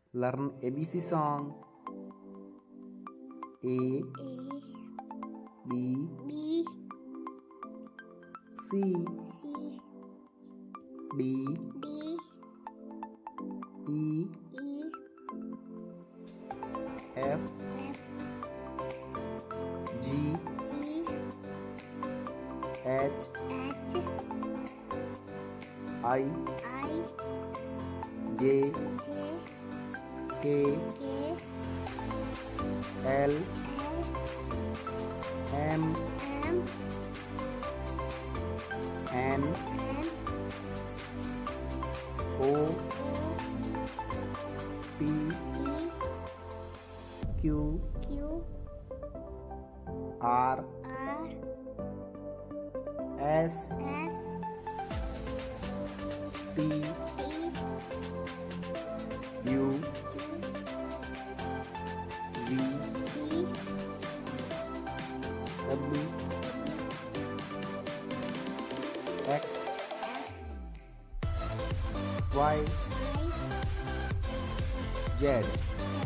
Learn ABC song. A A B B C C D D E E F F G G H H I I J J K K L L M M N N O O P P Q Q R R S S T T U U V V W X X Y Y Z.